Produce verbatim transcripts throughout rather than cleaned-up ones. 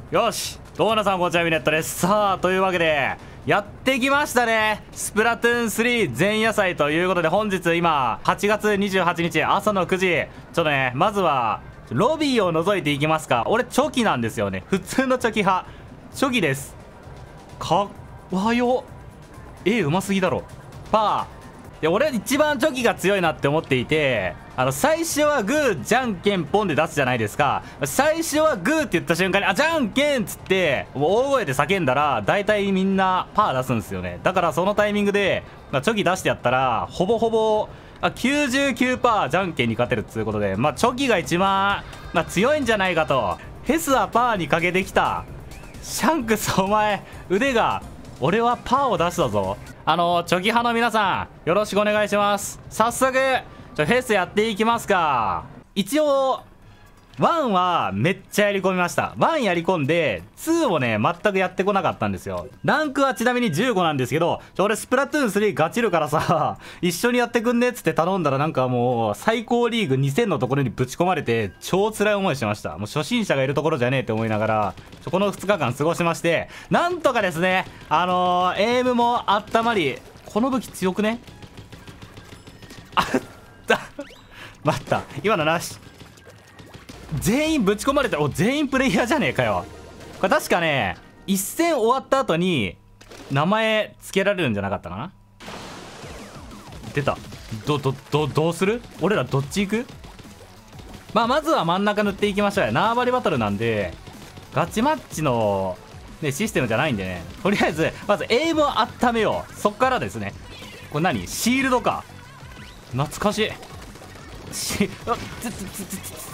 よし、どうも皆さんこんにちは、ミネットです。さあというわけでやってきましたね、スプラトゥーンスリー前夜祭ということで、本日今はちがつにじゅうはちにち朝のくじ、ちょっとねまずはロビーを覗いていきますか。俺チョキなんですよね、普通のチョキ派、チョキです。かっわよ、えうますぎだろ。パーで、俺一番チョキが強いなって思っていて、あの最初はグーじゃんけんポンで出すじゃないですか。最初はグーって言った瞬間にあじゃんけんっつって大声で叫んだら大体みんなパー出すんですよね。だからそのタイミングで、まあ、チョキ出してやったらほぼほぼあ きゅうじゅうきゅうパーセント じゃんけんに勝てるっつうことで、まあチョキが一番、まあ、強いんじゃないかと。ヘスはパーにかけてきた。シャンクスお前腕が、俺はパーを出したぞ。あのチョキ派の皆さんよろしくお願いします。早速ちょフェスやっていきますか。一応ワンはめっちゃやり込みました。ワンやり込んでツーをね全くやってこなかったんですよ。ランクはちなみにじゅうごなんですけど、ちょ俺スプラトゥーンスリーガチるからさ一緒にやってくんねっつって頼んだら、なんかもう最高リーグにせんのところにぶち込まれて超辛い思いしました。もう初心者がいるところじゃねえって思いながらちょこのふつかかん過ごしまして、なんとかですねあのー、エイムも温まり、この武器強くねあった待った、今のなし。全員ぶち込まれて、お全員プレイヤーじゃねえかよ。これ確かね一戦終わった後に名前付けられるんじゃなかったかな。出た。どどどどうする、俺らどっち行く。まあまずは真ん中塗っていきましょうよ。縄張りバトルなんでガチマッチの、ね、システムじゃないんでね、とりあえずまずエイムを温めよう。そっからですね。これ何、シールドか、懐かしい。しあつつつつつつ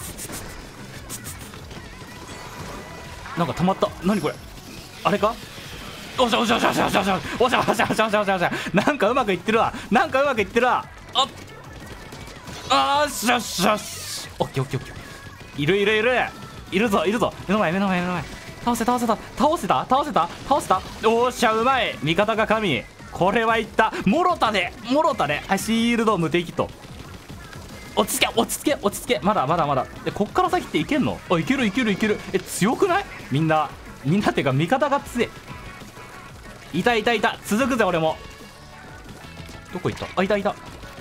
なんか溜まった。何これ、あれか。おしゃおしゃおしゃおしゃおしゃおしゃおしゃおしゃおしゃおしゃおしゃおしゃ、なんかうまくいってるわ、なんかうまくいってるわ。あっあーしゃしゃし、オッケーオッケーオッケー、いるいるいるいるぞいるぞ、目の前目の前目の前、倒せ倒せた倒せた倒せた倒せた、おーしゃうまい、味方が神。これはいった、もろたでもろたで、はい、シールド無敵と。落ち着け落ち着け落ち着け、まだまだまだ。でこっから先っていけんの。あいけるいけるいける。え強くない、みんなみんなっていうか味方が強い。いたいたいた、続くぜ俺も。どこ行った、あいたいた。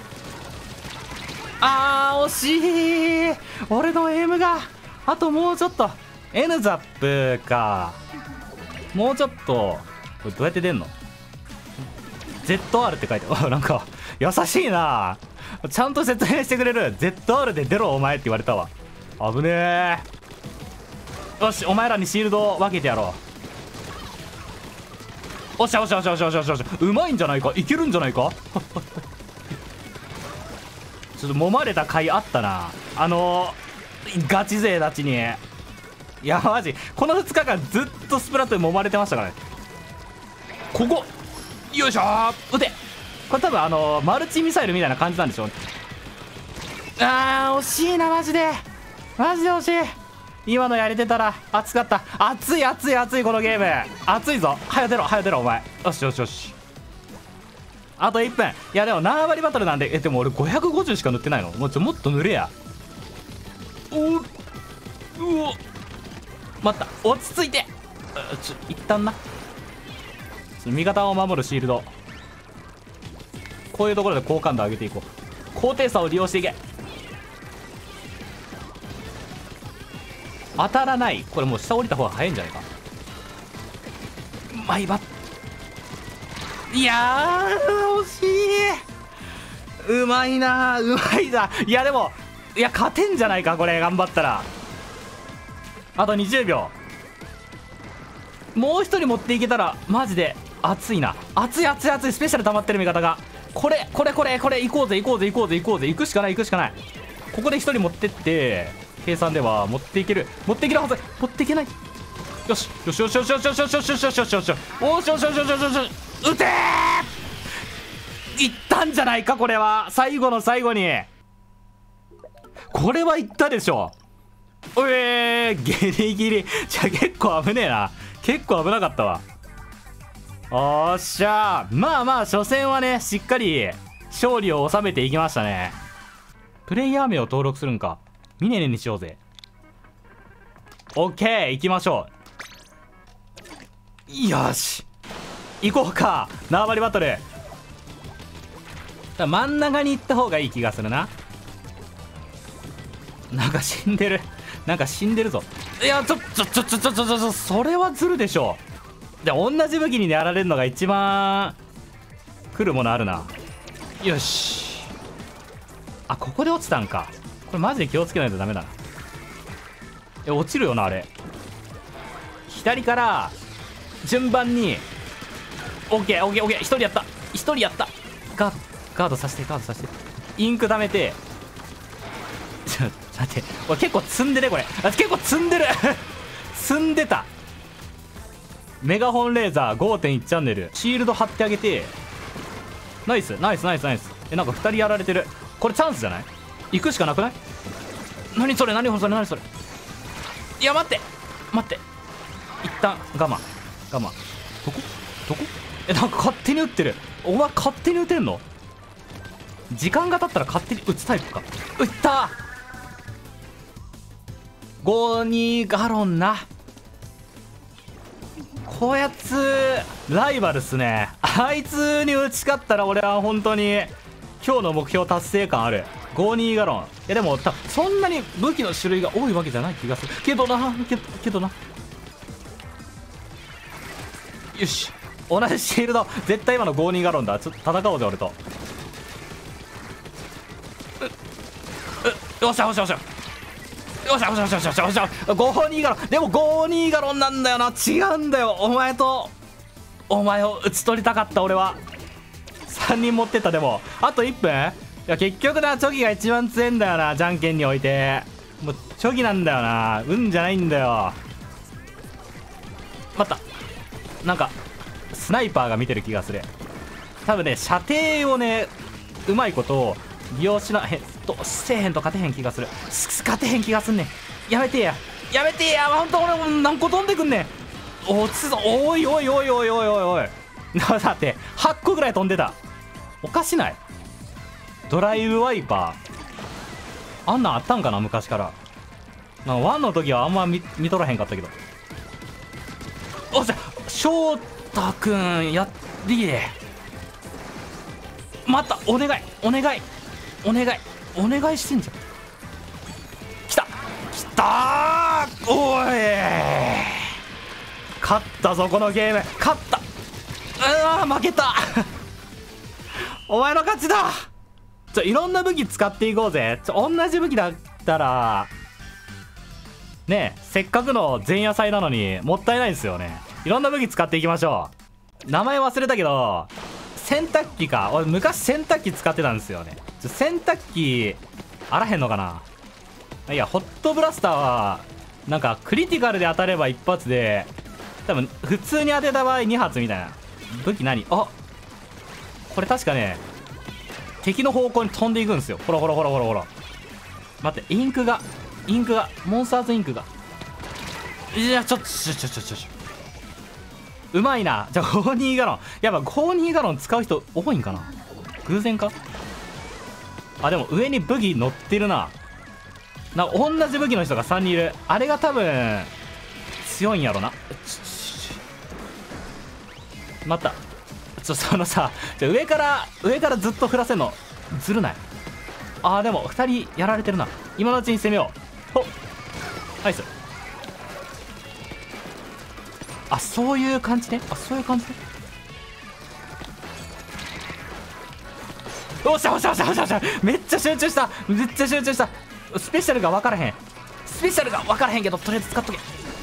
あー惜しい、俺のエイムがあともうちょっと。 N ザップか、もうちょっと。これどうやって出んの。 ゼットアール って書いてある。なんか優しいな、ちゃんと説明してくれる。 ゼットアール で出ろお前って言われたわ。危ねえ。よしお前らにシールド分けてやろう。おっしゃおっしゃおっしゃおっしゃおっしゃおっしゃおっしゃ、うまいんじゃないか、いけるんじゃないかちょっと揉まれた回あったな、あのー、ガチ勢たちに。いやマジこのふつかかんずっとスプラトゥーン揉まれてましたからね。ここよいしょー、撃て。これ多分あのー、マルチミサイルみたいな感じなんでしょう。あー惜しいな、マジでマジで惜しい。今のやれてたら熱かった。熱い熱い熱い、このゲーム熱いぞ。早出ろ早出ろお前。よしよしよし、あといっぷん。いやでも縄張りバトルなんで、えでも俺ごひゃくごじゅうしか塗ってないの。もうちょもっと塗れや。おうお待った、落ち着いて。ちょ一旦な、味方を守るシールド、こういうところで好感度上げていこう。高低差を利用していけ。当たらない。これもう下降りた方が早いんじゃないか。マイバッ、いやー惜しい。うまいなうまいな。いやでもいや勝てんじゃないかこれ、頑張ったら。あとにじゅうびょう、もう一人持っていけたらマジで熱いな。熱い熱い熱い、スペシャル溜まってる味方が。これこれこれこれ、行こうぜ行こうぜ行こうぜ行こうぜ、行くしかない行くしかない。ここで一人持ってって、計算では持っていける持っていけるはず。持っていけない。よしよしよしよしよしよしよしよしよしよしよしよしよしおしよしよしよしよしよしよし、撃てー。いったんじゃないかこれは。最後の最後にこれはいったでしょ。おえーギリギリ。じゃあ結構危ねえな、結構危なかったわ。おっしゃー、まあまあ初戦はねしっかり勝利を収めていきましたね。プレイヤー名を登録するんか。ミネネにしようぜ。オッケー行きましょよし行こうか。縄張りバトルだから真ん中に行った方がいい気がするな。なんか死んでる、なんか死んでるぞ。いやちょちょちょちょちょちょちょそれはずるでしょ。で同じ武器にやられるのが一番来るものあるな。よし、あここで落ちたんか。これマジで気をつけないとダメだな。え落ちるよなあれ。左から順番に オーケーオーケーオーケー 一人やった一人やったガードガードさせてガードさせてインク溜めてちょっと待って、これ結構積んでねこれ。あ結構積んでる積んでた。メガホンレーザー ごてんいち チャンネルシールド貼ってあげて、ナイスナイスナイスナイス。えなんかふたりやられてる。これチャンスじゃない？行くしかなくない？何それ何それ何それ。いや待って待って、一旦我慢我慢。どこどこ。えなんか勝手に撃ってる。お前勝手に撃てんの？時間が経ったら勝手に撃つタイプか。撃った。ごじゅうにガロンな。こやつライバルっすね。あいつに打ち勝ったら俺は本当に今日の目標達成感ある。ごじゅうにガロン。いやでもたそんなに武器の種類が多いわけじゃない気がするけどなけどけどな。よし同じシールド絶対今のごじゅうにガロンだ。ちょっと戦おうぜ俺と。よっしゃよっしゃよっしゃよっしゃよっしゃよっしゃよっしゃよっしゃごじゅうにガロン。でもごじゅうにガロンなんだよな。違うんだよ。お前とお前を打ち取りたかった俺は。さんにん持ってった。でもあといっぷん。いや結局なチョキが一番強いんだよな。じゃんけんにおいてもうチョキなんだよな。運じゃないんだよ。待った、なんかスナイパーが見てる気がする。多分ね射程をねうまいこと利用しなへんとせえへんと勝てへん気がする。勝てへん気がすんねん。やめてややめてや。ほんと俺何個飛んでくんねん。落ちそう。おいおいおいおいおいおいおいだってはっこぐらい飛んでた。おかしない？ドライブワイパーあんなんあったんかな昔から。なんかワンの時はあんま 見, 見とらへんかったけど。おっしゃ翔太くんやりえ。待ったお願いお願いお願いお願いしてんじゃん。来た来たー。おい勝ったぞこのゲーム。勝った。うわ負けたお前の勝ちだ。ちょいろんな武器使っていこうぜ。ちょ同じ武器だったらねえせっかくの前夜祭なのにもったいないですよね。いろんな武器使っていきましょう。名前忘れたけど洗濯機か。俺昔洗濯機使ってたんですよね。ちょ洗濯機あらへんのかな。いやホットブラスターはなんかクリティカルで当たれば一発で多分普通に当てた場合に発みたいな。武器何。あこれ確かね敵の方向に飛んでいくんですよ。ほらほらほらほらほら。待ってインクがインクがモンスターズインクが。いやちょっとちょちょちょちょちょうまいな。じゃあごじゅうにガロン。やっぱごじゅうにガロン使う人多いんかな。偶然か。あでも上に武器乗ってるな。なんか同じ武器の人がさんにんいる。あれが多分強いんやろな。待ったちょそのさじゃ上から上からずっと振らせんのずるない？あーでもふたりやられてるな。今のうちに攻めよう。ほっナイス。あそういう感じね。あそういう感じね。おっしゃおっしゃおっしゃおっしゃおっしゃ。めっちゃ集中しためっちゃ集中した。スペシャルが分からへんスペシャルが分からへんけどとりあえず使っとけ。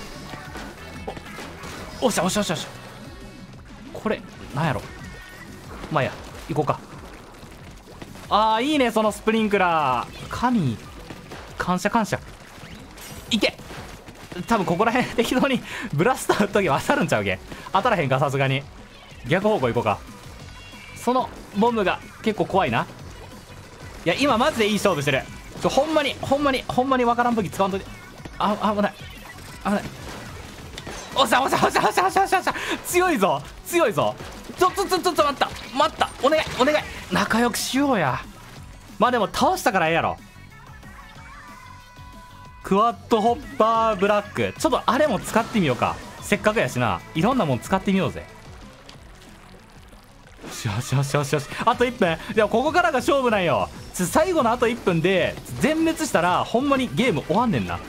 おっしゃおっしゃおっしゃおっしゃ。これなんやろ。まあいいや行こうか。あーいいねそのスプリンクラー。神感謝感謝。いけ多分ここら辺適当にブラスター打っとけば当たるんちゃうけ。当たらへんかさすがに。逆方向行こうか。そのボムが結構怖いな。いや今マジでいい勝負してる。ちょほんまにほんまにほんまにわからん武器使わんといて。あ危ない危ない。おっしゃおっしゃおっしゃおっしゃおっしゃおっしゃおっしゃ。強いぞ強いぞ。ちょちょちょちょちょ待った待ったお願いお願い仲良くしようや。まあでも倒したからええやろ。クワッドホッパーブラックちょっとあれも使ってみようか。 せっかくやしないろんなもん使ってみようぜ。よしよしよしよしよし、あといっぷん。でもここからが勝負なんよ。ちょ最後のあといっぷんで全滅したらほんまにゲーム終わんねんな。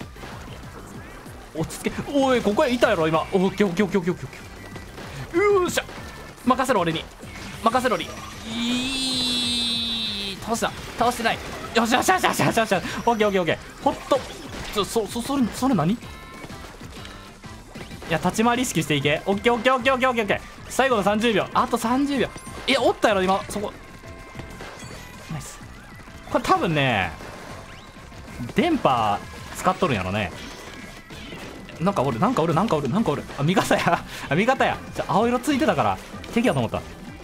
落ち着け。おいここへいたやろ今。オッケーオッケーオッケーオッケーオッケー。よっしゃ任せろ俺に、任せろに。いい倒した、倒してない。よしよしよしよしよしよし。オッケーオッケーオッケー。ほっとそそそそれそれ何。いや立ち回り意識していけ。オッケーオッケーオッケーオッケーオッケーオッケー。最後のさんじゅうびょう、あとさんじゅうびょう。いやおったやろ今そこ。ナイス。これ多分ね電波使っとるんやろね。なんかおるなんかおるなんかおるなんかおる。あ味方やあ味方や。じゃ青色ついてたから敵やと思った。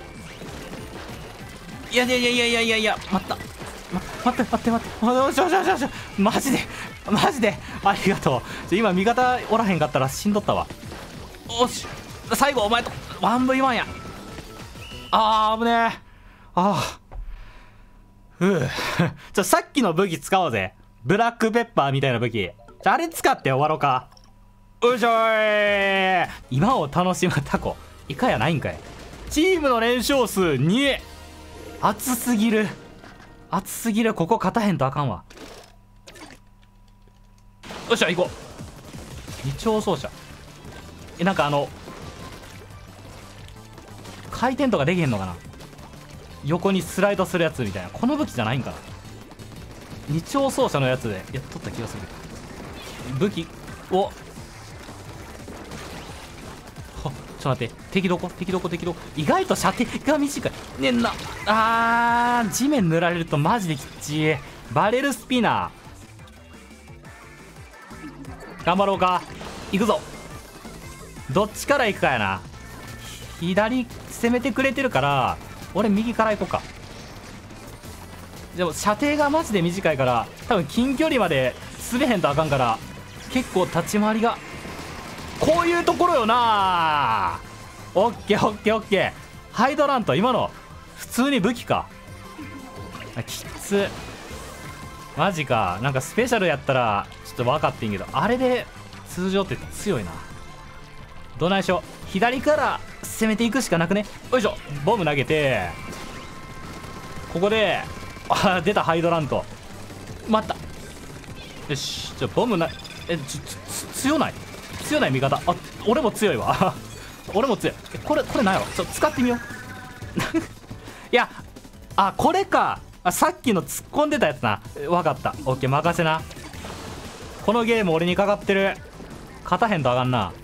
いやいやいやいやいやいやいや待った、ま、待って待って待って、よしよしよしよし、マジでマジでありがとう。今味方おらへんかったら死んどったわ。おし最後お前と ワンブイワン や。あー危ねえ。ああふうちょさっきの武器使おうぜ。ブラックペッパーみたいな武器。じゃあれ使って終わろうか。うしょーい。今を楽しむタコイカやないんかい。チームの連勝数に。熱すぎる熱すぎる。ここ勝たへんとあかんわ。よっしゃ行こう。二丁奏者。えなんかあの回転とかできへんのかな。横にスライドするやつみたいな。この武器じゃないんかな。二丁奏者のやつでやっとった気がする。武器をちょっと待って、敵どこ敵どこ敵どこ。意外と射程が短いねんな。あー地面塗られるとマジできっちい。バレルスピナー頑張ろうか。行くぞ。どっちから行くかやな。左攻めてくれてるから俺右から行こうか。でも射程がマジで短いから多分近距離まで滑れへんとあかんから結構立ち回りがこういうところよな。オッケーオッケーオッケー。ハイドラント今の普通に武器か。きつマジか。なんかスペシャルやったらちょっと分かってんけどあれで通常って強いな。どないしょ。左から攻めていくしかなくね。よいしょボム投げてここであ出たハイドラント。待ったよし。じゃあボムなえちょつ強ない強ない味方。あ俺も強いわ俺も強い。これこれなんやろちょっと使ってみよういやあこれか。あさっきの突っ込んでたやつな。分かった。オッケー任せな。このゲーム俺にかかってる。勝たへんとあかんな。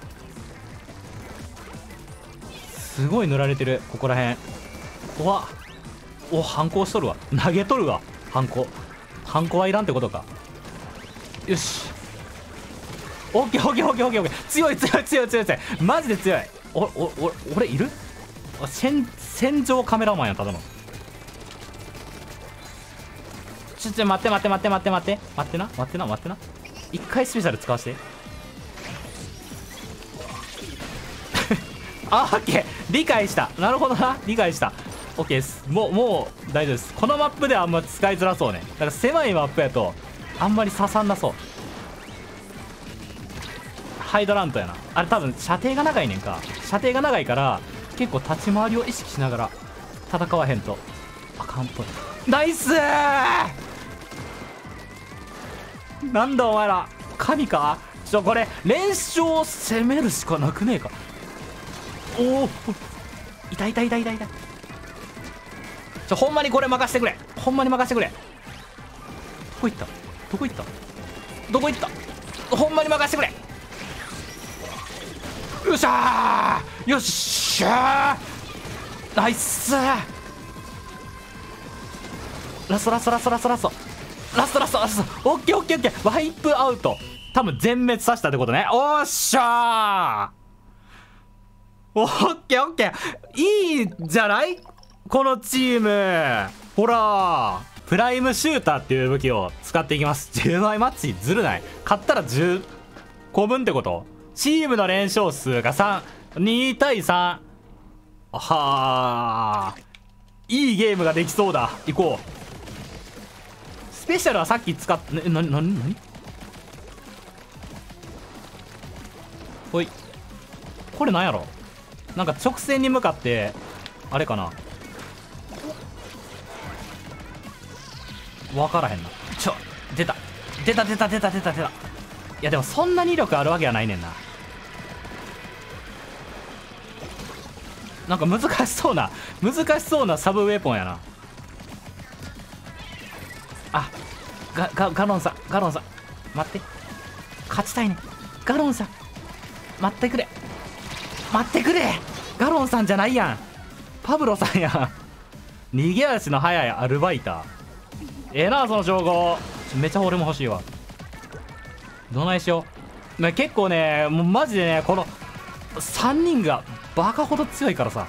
すごい塗られてるここらへん。うわお反抗しとるわ。投げとるわ反抗。反抗はいらんってことか。よしオッケーオッケーオッケーオッケーオッケー。強い強い強い強い強いマジで強い。おおお俺いる戦戦場カメラマンやただの。ちょちょ待って待って待って待って待って待ってな待ってな待ってな。一回スペシャル使わせてあオッケー理解した。なるほどな理解した。オッケーです。もうもう大丈夫です。このマップではあんま使いづらそうね。だから狭いマップやとあんまり刺さんなそう。ハイドラントやなあれ。多分射程が長いねんか。射程が長いから結構立ち回りを意識しながら戦わへんとあかんっぽい。ナイスー。なんだお前ら神か。ちょこれ連勝を攻めるしかなくねえか。おお痛い痛い痛い痛い痛い。ちょほんまにこれ任せてくれ。ほんまに任せてくれ。どこ行ったどこ行ったどこ行った。ほんまに任せてくれ。よっしゃーよっしゃーナイスー。ラストラストラストラストラストラストラストラスト。オッケーオッケーオッケー。ワイプアウト。多分全滅させたってことね。おっしゃーオッケーオッケー。いいじゃないこのチーム。ほらプライムシューターっていう武器を使っていきます。じゅうばいマッチずるない。勝ったらじゅうこぶんってこと。チームの連勝数がさん、にたいさん。はあいいゲームができそうだ。行こう。スペシャルはさっき使っななななにほい。これなんやろ。なんか直線に向かってあれかな、分からへんな。ちょ出た出た出た出た出た出た。いやでもそんなに威力あるわけはないねんな。なんか難しそうな難しそうなサブウェポンやな。あ、ガガガロンさん、ガロンさん待って、勝ちたいね。ガロンさん待ってくれ、待ってくれ。ガロンさんじゃないやん、パブロさんやん。逃げ足の速いアルバイター、ええなその称号。めちゃ俺も欲しいわ。どないしよう。ね、結構ね、もうマジでね、このさんにんがバカほど強いからさ。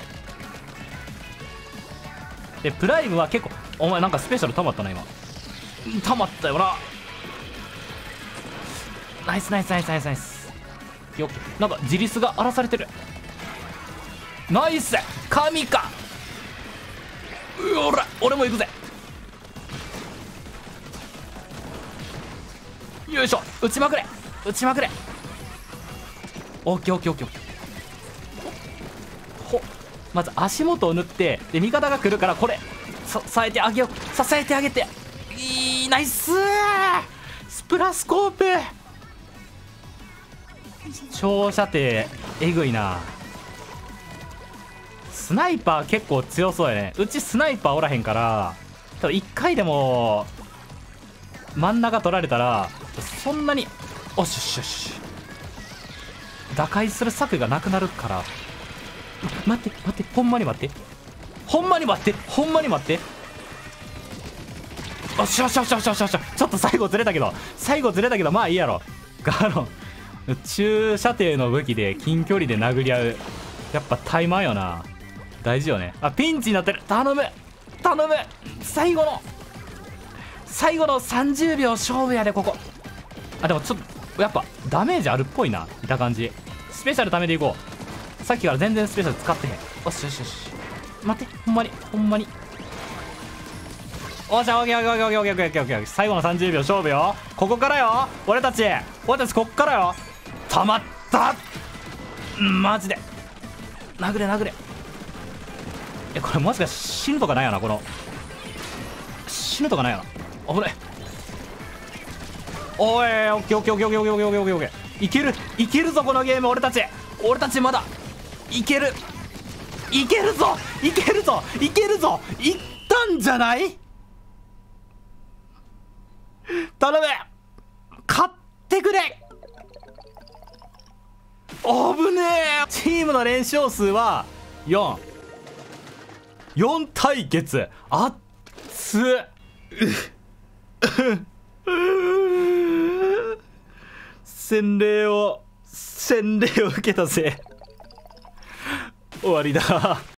でプライムは結構、お前なんかスペシャル溜まったな今。溜まったよな。ナイスナイスナイスナイスナイス。よっ、なんか自立が荒らされてる。ナイス神か。うおら俺も行くぜ。よいしょ、撃ちまくれ撃ちまくれ。オッケーオッケーオッケーオッケー。ほまず足元を塗って、で味方が来るからこれさ支えてあげよう、支えてあげて。いいナイスー。スプラスコープ長射程えぐいな。スナイパー結構強そうやね。うちスナイパーおらへんから、多分いっかいでも真ん中取られたらそんなに、おしよしよし、打開する策がなくなるから。待って待って、ほんまに待って、ほんまに待って、ほんまに待って。おしよしよしよしよしよし。ちょっと最後ずれたけど最後ずれたけどまあいいやろ。ガロン中射程の武器で近距離で殴り合う、やっぱタイマーよな。大事よね。あ、ピンチになってる。頼む頼む、最後の最後のさんじゅうびょう勝負やでここ。あでもちょっとやっぱダメージあるっぽいな、見た感じ。スペシャルためていこう。さっきから全然スペシャル使ってへん。よしよしよし、待ってほんまにほんまに。おっしゃ、オッケーオッケーオッケーオッケーオッケーオッケーオッケー。最後のさんじゅうびょう勝負よ。ここからよ俺たち俺たちこっからよ。たまった、マジで殴れ殴れ。えこれもしかして死ぬとかないよな、この死ぬとかないよな。危ない。おい、オッケーオッケーオッケーオッケーオッケーオッケーオッケーオッケーオッケー。いけるいけるぞこのゲーム。俺たち俺たちまだいけるいけるぞいけるぞいけるぞ。いったんじゃない。頼む勝ってくれ。危ねえ。チームの連勝数はよん。よん対決。あっつ洗礼を洗礼を受けたぜ。終わりだ。